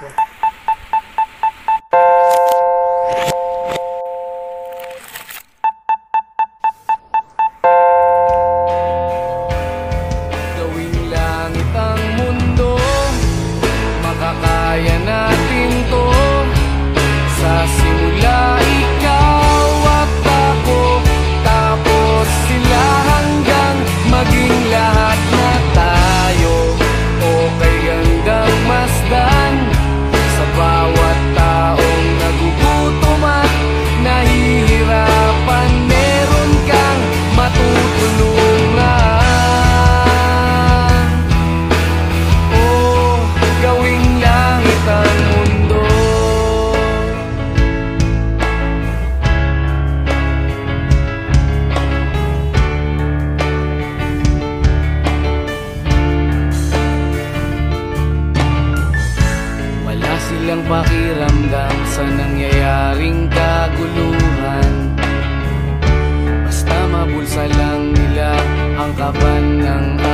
Gawing langit ang mundo, makakaya natin to. Sa simula ikaw at ako, tapos sila hanggang maging lahat na tayo. Okay hanggang masdan sa bawat taong nagugutom at nahihirapan. Meron kang matutulungan. Oh, gawing langit ang mundo. Wala silang pakiramdam sa nangyayaring kaguluhan. Basta mabulsa lang nila ang kaban ng